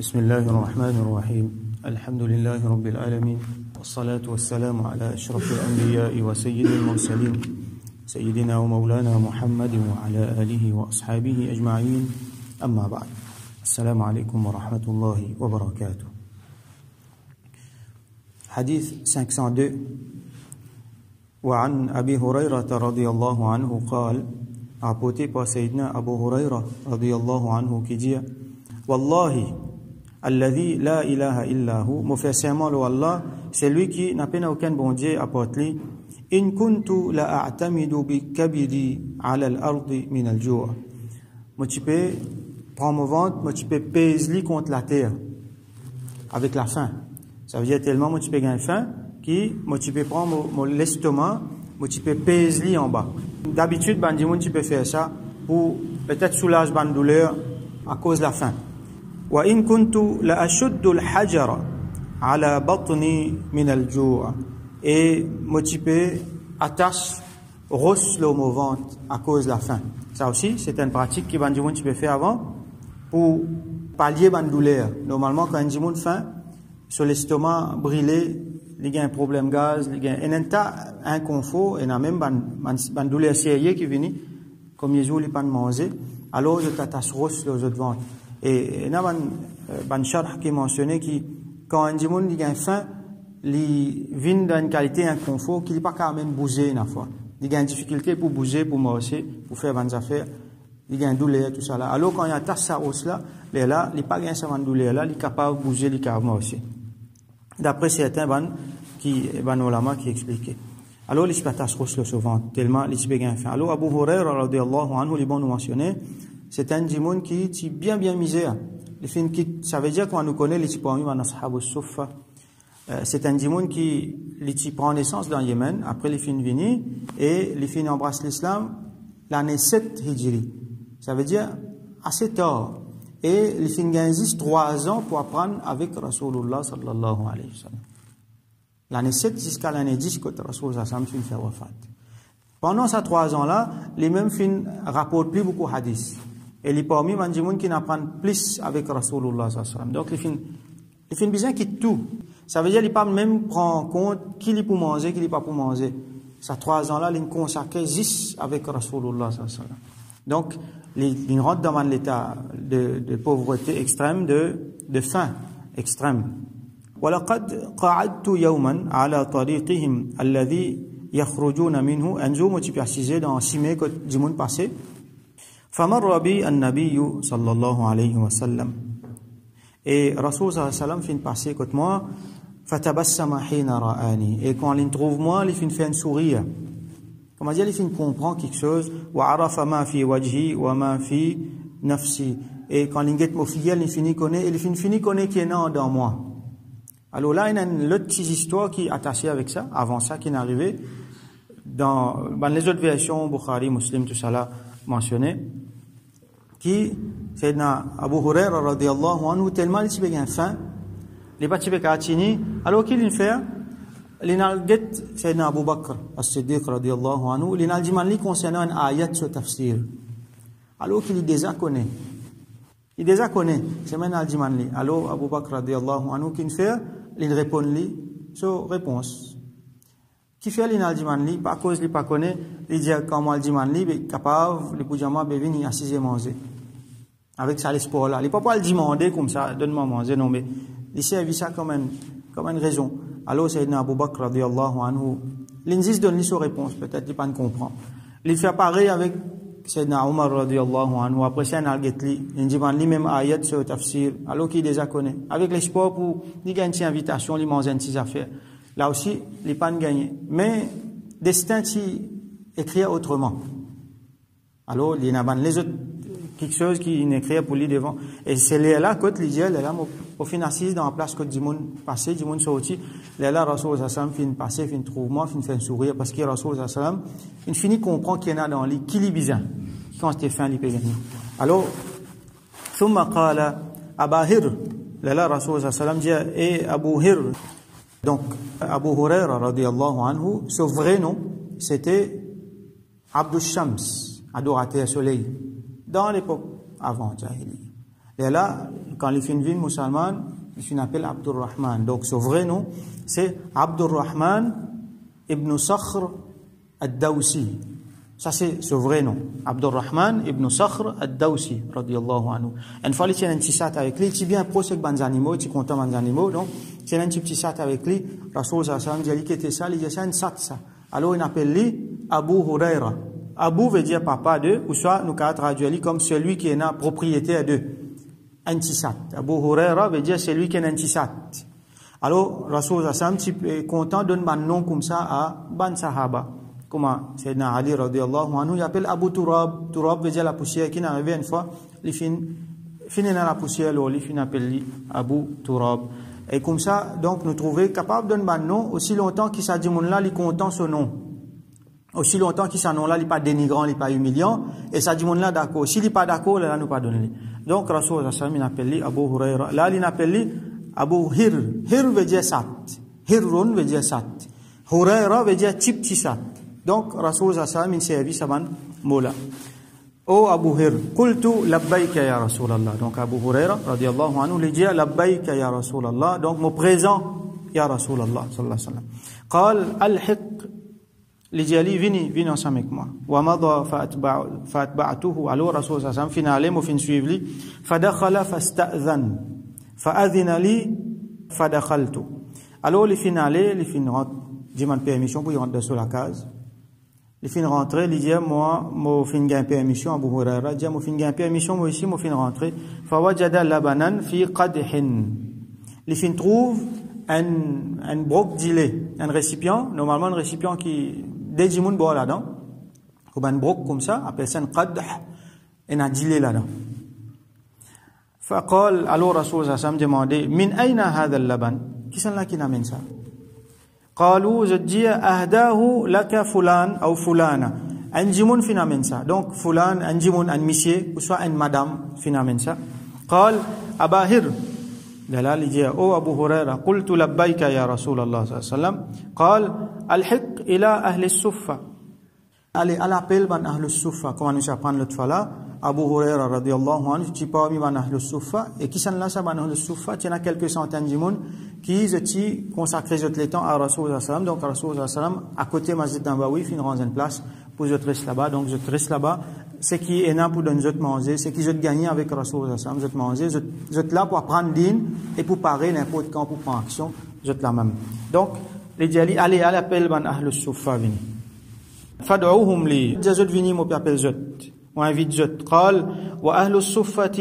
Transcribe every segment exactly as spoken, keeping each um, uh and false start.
بسم الله الرحمن الرحيم الحمد لله رب العالمين والصلاة والسلام على أشرف الأنبياء وسيد المرسلين سيدنا ومولانا محمد وعلى آله وأصحابه أجمعين أما بعد السلام عليكم ورحمة الله وبركاته. حديث cinq cent deux وعن أبي هريرة رضي الله عنه قال rapporté par Sayyidina Abu Huraira radiyallahu anhu qui dit Wallahi alladhi la ilaha illahu, me fait serment le Allah, c'est lui qui n'a pas aucun bon Dieu à part lui. In kuntu la a'tamidu bi kabidi ala al-ardi min al-ju'. Moi tu peux prendre mon ventre, moi tu peux peser contre la terre avec la faim. Ça veut dire tellement moi tu peux gagner faim qui moi tu peux prendre mon l'estomac, moi tu peux peser en bas. D'habitude, ben, tu peux faire ça pour peut-être soulager la douleur à cause de la faim. Wa in kuntu la ashuddu al-hajara ala batni min al-ju'. Et moi tu peux attacher rosse le au ventre à cause de la faim. Ça aussi, c'est une pratique que ben, tu peux faire avant pour pallier la douleur. Normalement, quand tu as faim, sur l'estomac brûlé, il y a un problème gaz, il y a un tas inconfort, et il y a même une douleur sérieuse qui vient, comme les jours, ils ne peuvent pas manger, alors je t'attache rosse aux autres ventres. Et il y a un charh qui est mentionné que quand un monde il a faim, il vient d'une qualité inconfort qu'il n'est pas quand même bouger une fois. Il y a une difficulté pour bouger, pour manger, pour faire des affaires, il y a une douleur, tout ça là. Alors quand il attache sa rosse là, il n'est pas gain sa douleur là, il est capable de bouger, il est capable de manger. D'après certains ban qui ban ulama qui expliquaient. Alors les spataches roches le souvent tellement les béguins fin. Alors Abu Huraira radiyallahu anhu les bons mentionné, c'est un djimoun qui est bien bien misère. Les fins qui ça veut dire qu'on nous connaît les types parmi les ashabus suffa. C'est un djimoun qui les types prend naissance dans le Yémen après les fins vini et les fins embrassent l'islam l'année sept hijri. Ça veut dire assez tard. Et les fins gagnent trois ans pour apprendre avec Rasulullah sallallahu alayhi wa sallam. L'année sept jusqu'à l'année dix, quand Rasulullah sallallahu alayhi wa sallam fait wafat. Pendant ces trois ans-là, les mêmes fins rapportent plus beaucoup de hadiths. Et les parmi les gens qui n'apprennent plus avec Rasulullah sallallahu alayhi wa sallam. Donc les fins, les fins bizarres quittent tout. Ça veut dire qu'ils ne peuvent même prendre en compte qui est pour manger, qui n'est pas pour manger. Ces trois ans-là, ils consacrent juste avec Rasulullah sallallahu alayhi wa sallam. Donc, ils rentrent dans l'état de, de pauvreté extrême, de, de faim extrême. وَلَقَدْ قَعَدْتُ يَوْمًا عَلَى طَرِيقِهِمْ الَّذِي يَخْرُجُونَ مِنْهُ. Un jour, moi, tu peux préciser dans Simé, quand du monde passé. فَمَرَّ بِي النَّبِيُّ صلى الله عليه وسلم. Et Rasul sallallahu alayhi wa sallam fait passer côté moi. فَتَبَسَّمَ حِينَ رَآنِي. Et quand il trouve moi, il fait un sourire. Comment dire, il comprend quelque chose. وَعَرَفَ مَا فِي وَجْهِي وَمَا فِي نَفْسِي. Et quand il est fidèle, il finit connaître, il finit connaître qui est dans moi. Alors là, il y a une autre petite histoire qui est attachée avec ça, avant ça, qui est arrivé dans, dans les autres versions, Bukhari, Muslim, tout ça là, mentionné, qui, c'est dans Abu Huraira radiyallahu anhu, tellement il s'y a faim, il n'est pas s'y a alors qu'il fait, l'inalget, c'est dans Abu Bakr, as-Siddiq radiyallahu anhu, l'inaldiman concernant un ayat sur tafsir. Alors qu'il est déjà connaît. Il déjà connaît, c'est maintenant aldiman li. Alors Abu Bakr radiyallahu anhu, qui fait, il répond li, sur réponse. Qui fait l'inaldiman li, pas cause il pas connaît, il dit comment aldiman li, il est capable, le boujama, il vient assiser manger. Avec ça, l'espoir là. Il ne peut pas le demander comme ça, donne-moi manger, non, mais il servit ça comme une, comme une raison. Alors, Sayyidina Abu Bakr radiyallahu anhu, l'insis donne lui sa réponse, peut-être il ne comprend pas. Il fait pareil avec Sayyidina Omar radiyallahu anhu, après c'est un algetli, il dit lui même ayat sur tafsir, alors qu'il déjà connaît. Avec l'espoir pour, il gagne une invitation, il mange une petite affaire. Là aussi, il n'est pas gagné. Mais, destin, il écrit autrement. Alors, il y a les autres, quelque chose qui est écrit pour lui devant. Et c'est là, quand il dit, là, au fin assise dans la place que du monde passé, du monde sorti, là, Rasul sallallahu alayhi wa sallam fin passer, fin trouve moi, fin fait un sourire, parce que Rasul sallallahu alayhi wa sallam, il finit comprend qu'il y en a dans lui, qui est bizarre, quand c'était fin, il peut gagner. Alors, ثم قال أبا هر, là, Rasul sallallahu alayhi wa sallam dit, et Abu Hir. Donc, Abu Huraira radiyallahu anhu, son vrai nom, c'était Abdul Shams, adorateur soleil, dans l'époque avant Jahili. Et là, quand les fins viennent musulmans, ils finissent appellent Abdurrahman. Donc, son vrai nom, c'est Abdurrahman ibn Sakhr ad-Dawsi. Ça, c'est son vrai nom. Abdurrahman ibn Sakhr ad-Dawsi, radiyallahu anhu. Une fois, il tient un petit sat avec lui, il dit bien pro, c'est que les animaux, il est content des animaux, donc, il tient un petit sat avec lui. Rasoul sallallahu alayhi wa sallam dit qu'il était ça, il dit ça, un sat, ça. Alors, il appelle lui Abu Huraira. Abu veut dire papa de, ou soit nous avons traduit comme celui qui est la propriétaire de. Antisat. Abu Huraira veut dire celui qui est antisat. Alors, Rasoul sallallahu alayhi wa sallam est content de donner un nom comme ça à Ban Sahaba. Comment Sayyidina Ali radiyallahu anhu, il appelle Abu Turab. Turab veut dire la poussière qui est arrivée une fois, il finit dans la poussière, il finit appelle Abu Turab. Et comme ça, donc, nous trouvons capable de donner un nom aussi longtemps qu'il s'agit de là, il est content ce nom. Aussi longtemps qu'il s'agit là, il n'est pas dénigrant, il n'est pas humiliant. Et ça dit là d'accord. S'il n'est pas d'accord, là, nous pas donner. Donc, Rasoul sallallahu il appelle Abu Huraira. Là, il appelle Abu Hir. Hir veut dire sat. Hirun veut dire sat. Huraira veut dire type sat. Donc, Rasoul sallallahu il servi ça ban mola. Oh Abu Hir, qultu labbayka ya Rasulallah. Donc, Abu Huraira, radiyallahu anhu, il dit labbayka ya Rasulallah. Donc, mon présent, ya Rasulallah, sallallahu alayhi wa sallam. Qal alhiq. Il dit Ali, vini, vini ensemble avec moi. Wa madha fa'atba'tuhu. Alors, Rasoul sallallahu alayhi wa sallam, finalé, mo fin suivre li. Fadakhala fasta'dhan. Fa'adhina li, fadakhaltu. Alors, les finalés, les fin rentrent, demande permission pour y rentrer sur la case. Les fin rentrer, il dit, moi, mo fin gain permission, Abu Huraira, dit, mo fin gain permission, moi ici, mo fin rentrer. Fawajada labanan fi qadhin. Les fin trouvent un, un broc d'ilé, un récipient, normalement un récipient qui, dès que moun boit là-dedans, comme un broc comme ça, appelle ça un qadh, et un d'ilé là-dedans. Faqal, alors Rasoul sallallahu alayhi wa sallam demandait, min ayna hadha al-laban? Qui sont là qui n'amène ça? قالوا زدية أهداه لك فلان أو فلانة أنجمون فينا من سا donc فلان أنجمون أن monsieur ou soit أن madame فينا من سا قال أبا هر دلال جاء أو أبو هريرة قلت لبيك يا رسول الله صلى الله عليه وسلم قال الحق إلى أهل الصفة allez à l'appel ban أهل الصفة comment nous apprendre l'autre fois là Abu Huraira radiyallahu anhu tu parmi ban أهل الصفة et qui sont là ça ban أهل الصفة il y en a quelques centaines de monde qui se consacrent les temps à Rasoul sallallahu alayhi wa sallam. Donc Rasoul sallallahu alayhi wa sallam à côté Masjid Nabawi fin rend une place pour je reste là-bas. Donc je reste là-bas, c'est qui est là pour donner je manger, c'est qui je gagner avec Rasoul sallallahu alayhi wa sallam, je manger, je je là pour apprendre din et pour parer n'importe quand pour prendre action, je là même. Donc les diali allez à l'appel ban ahlus suffa vini. Fad'uhum li. Je vini mo appel je. On invite je. قال واهل الصفة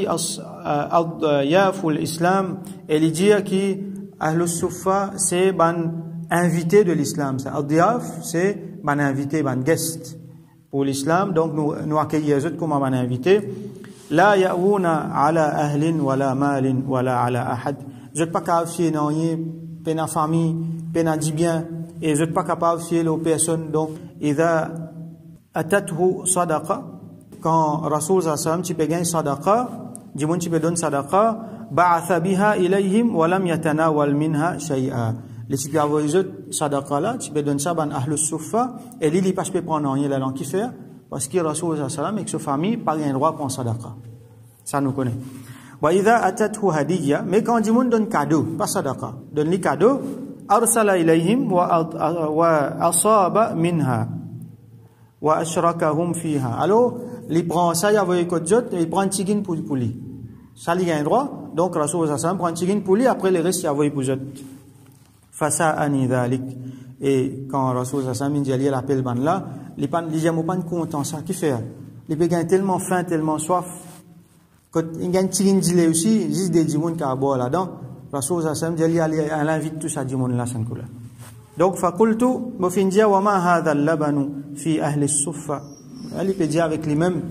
يافو الاسلام et les dire qui Ahlus Suffa, c'est ban invité de l'islam. Ad-Diyaf, c'est ban invité, ban guest pour l'islam. Donc, nous, nous accueillons comme ban invité. La ya'ouna ala ahlin, wala malin, wala ala ahad. Je ne suis pas capable de fier dans pena famille, pena dit bien, et je ne suis pas capable de fier aux personnes. Donc, idha atathu sadaqa, quand Rasoul sallallahu alayhi wa sallam, tu peux gagner sadaqa, du monde tu peux donner sadaqa, ba'atha biha ilayhim wa lam yatanawal minha shay'a. Les types d'avoisés sadaqa là, tu peux donner ça ban ahlus suffa et lui il pas peut prendre rien là dans qui faire parce que Rasoul sallallahu alayhi wa sallam avec sa famille pas rien droit prendre sadaqa. Ça nous connaît. Wa idha atathu hadiyya, mais quand du monde donne cadeau, pas sadaqa, donne les cadeaux, arsala ilayhim wa wa asaba minha wa ashrakahum fiha. Alors, il prend ça, il a envoyé côté jot et il prend tigine pour pour lui. Ça il a un droit. Donc Rasoul sallallahu alayhi wa sallam prend tigine pour lui, après le reste il a envoyé pour jot. Fasa'ani dhalik. Et quand Rasoul sallallahu alayhi wa sallam dit il appelle ban là, il pas il jamais pas content ça qui fait. Il peut gagner tellement faim, tellement soif. Quand il gagne tigine dilé aussi, juste des djimoun qui a boire là-dedans. Rasoul sallallahu alayhi wa sallam dit il invite tous à djimoun là sans couleur. Donc faqultu mufindia wa ma hadha al-labanu fi ahli as-suffa. Elle peut dire avec lui-même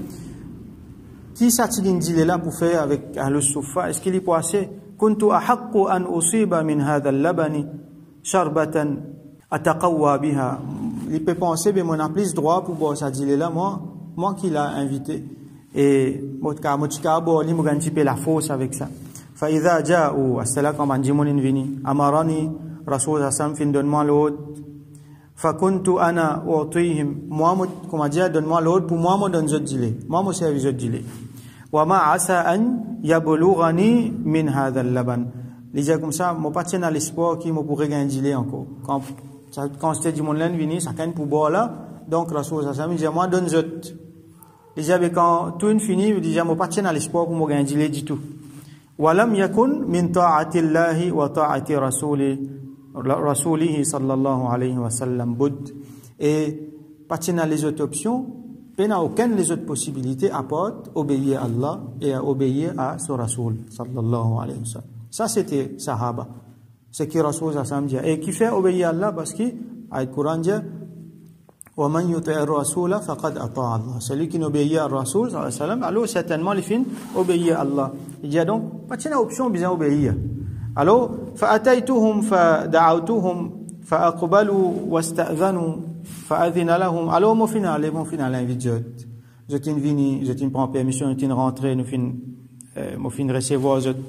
qui s'attigne dit là pour faire avec ahlus suffa, est-ce qu'il est passé kuntu ahaqqu an usiba min hadha al-labani sharbatan ataqawwa biha. Il peut penser mais mon a plus droit pour boire ça dit là moi moi qui l'a invité et motka motka bo li mo ganti pe la force avec ça. Fa idha ja'u as-salam quand man jimonin vini amarani Rasoul sallam fin donne-moi l'autre. Fakuntu ana u'tihim. Moi, comment dire, donne-moi l'autre pour moi, moi donne je dilé. Moi, moi servis je dilé. wa ma asa an yablughani min hadha al-laban. Il dit comme ça, moi pas tiens à l'espoir qui me pourrait gagner encore. Quand quand c'était du monde là vini, ça quand pour boire là, donc Rasoul sallallahu alayhi wa sallam dit moi donne zot. Il dit quand tout est fini, il dit moi pas tiens à l'espoir pour me gagner du tout. Wa lam yakun min ta'ati Allah wa ta'ati rasuli rasulihi sallallahu alayhi wa sallam bud. Et pas tiens à les autres options, il n'y a aucune des autres possibilités à part obéir à Allah et à obéir à son Rasoul sallallahu alayhi wa sallam. Ça, c'était Sahaba. C'est qui Rasoul sallallahu alayhi wa sallam dit. Et qui fait obéir à Allah parce que, à le Coran dit, وَمَنْ يُطِعِ الرَّسُولَ فَقَدْ أَطَاعَ اللَّهَ. Celui qui n'obéit à Rasoul sallallahu alayhi wa sallam, alors certainement, il finit obéir à Allah. Il dit donc, pas de option, bien obéir. Alors, فَأَتَيْتُهُمْ فَدَعَوْتُهُمْ فَأَقْبَلُوا وَاسْتَأْذَنُوا فَأَذِنَ لَهُمْ. Alors, mon final, mon final, invite je. Je t'ai venu, je t'ai prends permission, je t'ai rentré, nous fin, mon fin recevoir je.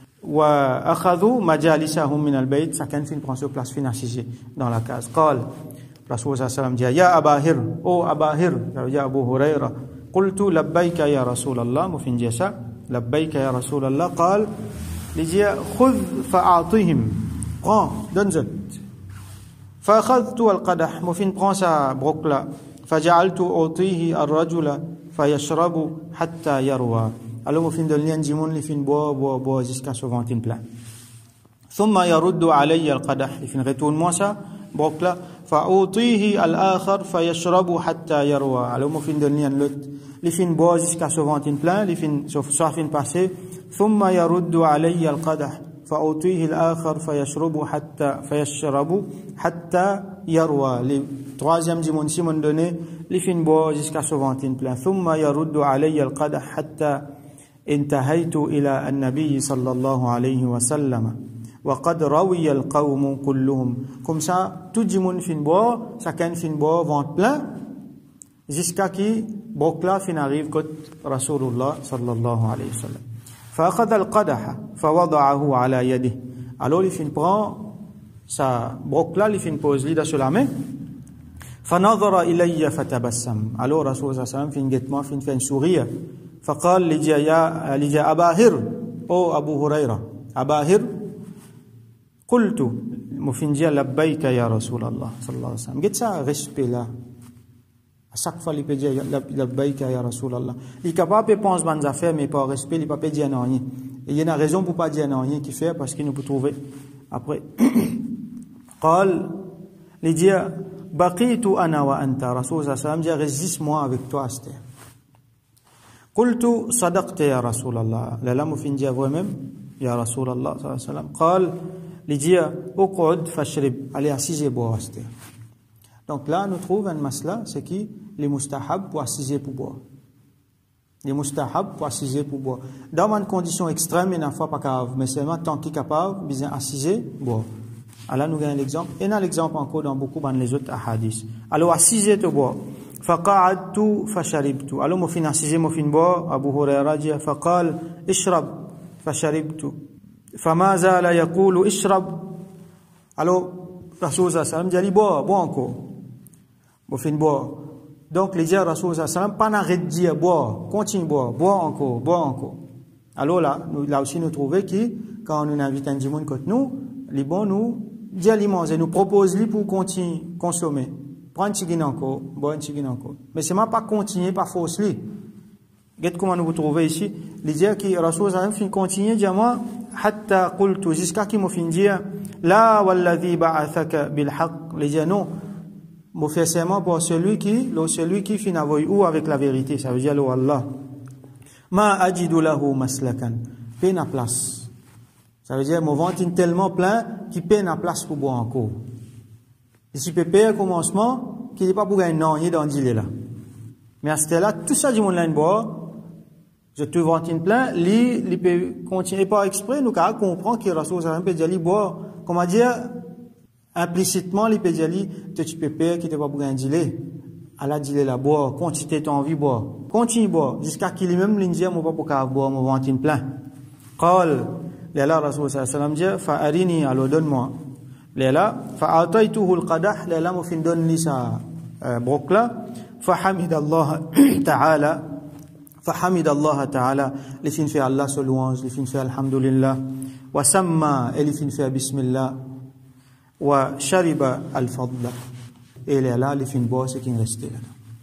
وأخذوا مجالسهم من البيت. Chacun fin prend sur place, fin assisé dans la case. قال رسول الله صلى الله عليه وسلم dit يا أبا هر أو أبا هر يا أبو هريرة قلت لبيك يا رسول الله. mon fin dit ça, لبيك يا رسول الله. قال il dit خذ فأعطهم. prends, donne-le. فأخذت القدح. mon fin prend sa broc là. فجعلت أعطيه الرجل فيشرب حتى يروى. Alors, au fin de l'ien, Jimoun, les fin bois, bois, bois, jusqu'à ce ventin plein. ثم يرد علي القدح. les fin retourne-moi ça, broc là. فأعطيه الآخر فيشرب حتى يروى. Alors, au fin de l'ien, l'autre, les fin bois jusqu'à ce ventin plein, les fin, soit fin passé. ثم يرد علي القدح فأعطيه الآخر فيشرب حتى فيشرب حتى يروى. les troisième Jimoun, si m'ont donné, les fin bois jusqu'à ce ventin plein. ثم يرد علي القدح حتى انتهيت إلى النبي صلى الله عليه وسلم وقد روي القوم كلهم. Comme ça, tout le monde fin boire, chacun fin boire, ventre plein, jusqu'à qui, Bokla fin arrive côté Rasulullah sallallahu alayhi wa sallam. فأخذ القدح فوضعه على يده. Alors, il fin prend sa Bokla, il fin pose l'ida sur la main. فنظر إلي فتبسم. Alors, Rasulullah sallallahu alayhi wa sallam fin guettement, fin fait un sourire. فقال لجا يا لجا أبا هر أو أبو هريرة أبا هر قلت مفنجيا لبيك يا رسول الله صلى الله عليه وسلم. قلت ça respect là à chaque fois il peut dire لبيك يا رسول الله. Il est capable de penser bonnes affaires mais pas respect il peut pas dire non rien. Et il y a une raison pour pas dire non rien qui fait parce qu'il nous peut trouver après. قال لجا بقيت أنا وأنت. رسول الله صلى الله عليه وسلم dit résiste moi avec toi Esther. قلت صدقت يا رسول الله. لا لا مفنجي vous-même يا رسول الله صلى الله عليه وسلم. قال لجي اقعد فاشرب. allez assisez boire Esther. Donc là nous trouvons un masla c'est qui les mustahab pour assiser pour boire. Les mustahab pour assiser pour boire. Dans une condition extrême il n'y a pas pas grave mais seulement tant qu'il est capable bien assiser boire. Alors nous gagnons l'exemple et dans l'exemple encore dans beaucoup dans les autres hadiths. Alors assiser pour boire. فقعدت فشربت. alors مفين assisé مفين boire. Abu Huraira dit فقال اشرب فشربت فما زال يقول اشرب. alors Rasul sallallahu alayhi wa sallam dit bois bois encore mufin boire. donc les gens Rasul sallallahu alayhi wa sallam pas n'arrête de dire bois continue boire bois encore bois encore. alors là nous là aussi nous trouver qui quand on invite un djimoun côté nous les bons nous dit alimenter nous propose lui pour continuer consommer. prendre un petit encore, boire un petit encore. Mais c'est pas continuer, pas forcer. Regardez comment nous vous trouvez ici. Les dire que Rasul sallallahu alayhi wa sallam continue, dit moi, hatta qultu, jusqu'à qui m'a fin dire, la walladhi ba'athaka bil haqq. Les dire non, m'a fait serment pour celui qui, celui qui fin avoy ou avec la vérité. Ça veut dire, lo Allah. Ma ajidu lahu maslakan. Peine à place. Ça veut dire, mon ventre est tellement plein, qu'il peine à place pour boire encore. Et si pépé à commencement, qu'il n'est pas pour gagner non, il est dans le là. Mais à ce là tout ça du monde là, boire, je te ventine plein, lui, il peut continuer par exprès, nous, car comprend que Rasul sallallahu alayhi wa sallam peut dire, boire, comment dire, implicitement, il peut dire, tu pépé qui n'est pas pour gagner Allah dit là, boire, continue ton envie, boire, continue boire, jusqu'à qu'il lui-même lui dit, moi pas pour boire, mon ventine plein. Qal, là, Rasul sallallahu alayhi wa sallam dit, fa'arini, alors donne-moi. Là, فأعطيته القدح là مفين donne lui sa broc là فحمد الله تعالى فحمد الله تعالى لفين في الله سلوانج لفين في الحمد لله وسمى لفين في بسم الله وشرب الفضل et là لفين boit ce qui restait là.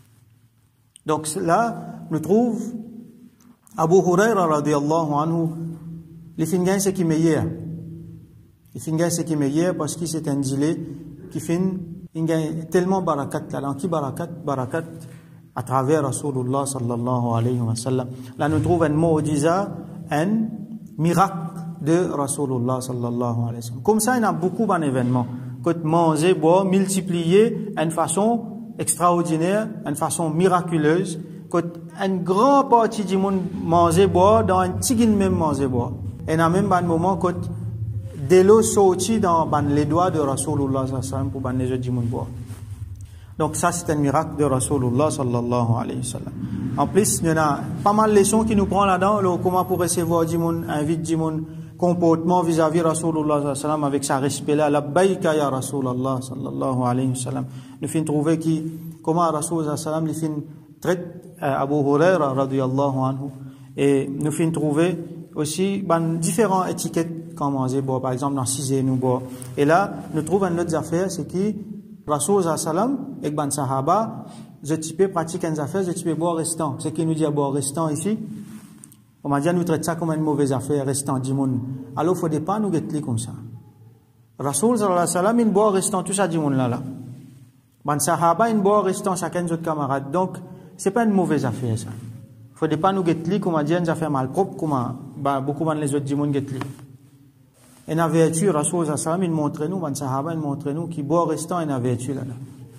Donc là nous trouve Abu Huraira radiyallahu anhu lifin gagne ce qui est meilleur. Lifin gagne ce qui est meilleur parce que c'est un gilet qui fin il gagne tellement barakat là, qui barakat barakat à travers Rasulullah sallallahu alayhi wa sallam. Là, nous trouvons un mu'jiza, un miracle de Rasulullah sallallahu alayhi wa sallam. Comme ça, il y a beaucoup d'événements. Que manger, boire, multiplier d'une façon extraordinaire, d'une façon miraculeuse. Que une grande partie du monde manger, boire, dans un petit même manger, boire. Et il y a même un moment que de l'eau sortit dans les doigts de Rasulullah sallallahu alayhi wa sallam pour les autres du monde boire. Donc ça c'est un miracle de Rasulullah sallallahu alayhi wa sallam. En plus, il y a pas mal de leçons qui nous prend là-dedans, comment pour recevoir du monde, invite du monde, comportement vis-à-vis Rasulullah sallallahu alayhi wa sallam avec sa respect là, labbaïka ya Rasulullah sallallahu alayhi wa sallam. Nous finissons trouver qui, comment Rasulullah sallallahu alayhi wa sallam traite Abu Huraira radiyallahu anhu. Et nous finissons trouver aussi ben, différentes étiquettes quand manger, bon, par exemple dans six nous boire. Et là, nous trouvons une autre affaire, c'est qui Rasulullah sallam et ban sahaba, je type pratique une affaire, je type boire restant. Ce qui nous dit à boire restant ici, on m'a dit nous traite ça comme une mauvaise affaire, restant du monde. Alors il ne faut pas nous guetter comme ça. Rasulullah sallam il boit restant tout ça du monde là là. Ban sahaba il boit restant chacun de nos camarades. Donc c'est pas une mauvaise affaire ça. Il ne faut pas nous guetter comme on dit une affaire mal propre comme bah, beaucoup de les autres du monde guetter. Et la vertu, Rasulullah sallam il montre nous, ban sahaba il montre nous qui boit restant et la vertu là là.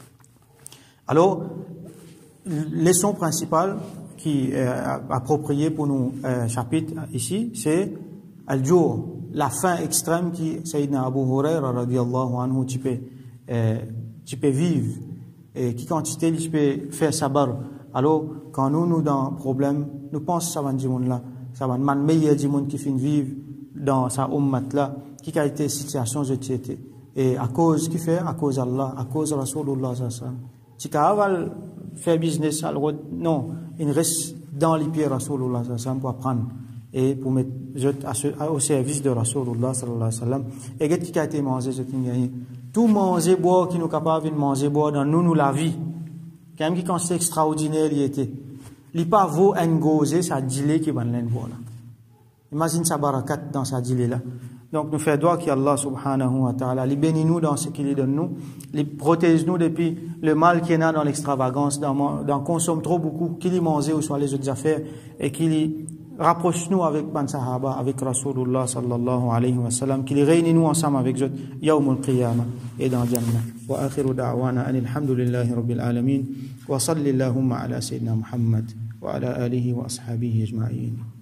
Alors, leçon principale qui est appropriée pour nos euh, chapitres ici, c'est al-jour, la faim extrême qui Sayyidina Abu Huraira radiyallahu anhu tu peux, euh, tu peux vivre et qui quantité tu peux faire sabar. Alors, quand nous nous dans problème, nous pensons ça va du monde là, ça va man meilleur du monde qui finit vivre dans sa ummat là, qui a été situation de société. Et à cause, qui fait? À cause d'Allah, à cause de Rasulullah sallallahu alayhi wa sallam. Si tu veux faire business, non, il reste dans les pieds de Rasulullah sallallahu alayhi wa sallam pour apprendre et pour mettre au service de Rasulullah sallallahu alayhi wa sallam. Et qu'est-ce qui a été mangé, ce qui gagné? Tout manger, boire, qui nous capable de manger, boire dans nous, nous la vie. Quand même, quand c'est extraordinaire, il était. Il n'y a pas vaut un gosé, ça dilé qui va l'envoyer là. Imagine sa barakat dans sa dilé là. Donc nous faisons droit qu'Allah subhanahu wa ta'ala, il bénit nous dans ce qu'il donne nous, il protège nous depuis le mal qu'il y a dans l'extravagance, dans, dans consomme trop beaucoup, qu'il y mange ou soit les autres affaires, et qu'il rapproche nous avec ban sahaba, avec Rasulullah sallallahu alayhi wa sallam, qu'il réunit nous ensemble avec eux, yawmul qiyamah, et dans Jannah. Wa akhiru da'wana anil hamdulillahi rabbil alamin, wa salli allahumma ala sayyidina Muhammad, wa ala alihi wa ashabihi ajma'in.